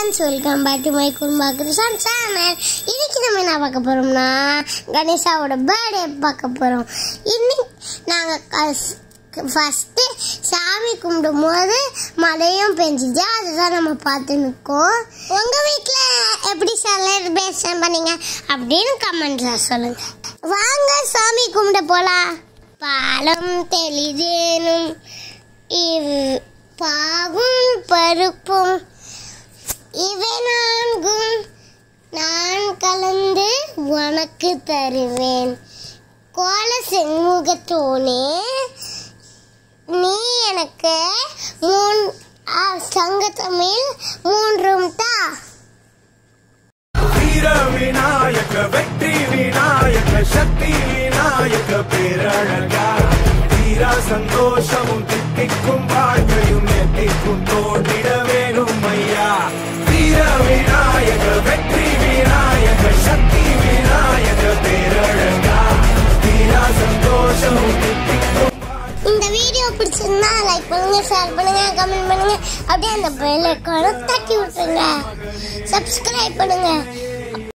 friends, welcome back to my Kurumba Krishan channel. இன்னைக்கு நம்ம என்ன பார்க்க போறோம்னா கணேசாவோட பர்த்டே பார்க்க போறோம். இன்னைக்கு நாங்க ஃபர்ஸ்ட் சாமி கும்பிடும்போது மழையும் பெஞ்சிச்சு, அதுதான் நம்ம பார்த்து நிற்கோம். உங்க வீட்டில் எப்படி செலிப்ரேஷன் பண்ணீங்க அப்படின்னு கமெண்ட்ல சொல்லுங்க. வாங்க சாமி கும்பிட போலாம். பாலம் தெளிதேனும் பாகும் பருப்பும் இவை நான்கும் நான் கலந்து உனக்கு தருவேன். கோல செண்முகத்தோனே நீ எனக்கு சங்கத்தமிழ் மூன்றும் தா. வீர விநாயக வெற்றி விநாயக சக்தி விநாயக பேரழகா வீரா சந்தோஷமும் தித்திக்கும் வாழ்க்கையும் எத்திக்கும் தோன்றிட வேணும் ஐயா. வீர விநாயக வெற்றி விநாயக சக்தி விநாயக பேரழகா வீரா சந்தோஷமும் தித்திக்கும். இந்த வீடியோ பிடிச்சிருந்தா லைக் பண்ணுங்க, ஷேர் பண்ணுங்க, கமெண்ட் பண்ணுங்க, அப்படியே அந்த பெல் ஐகானை தட்டி விட்டுருங்க. சப்ஸ்கிரைப் பண்ணுங்க.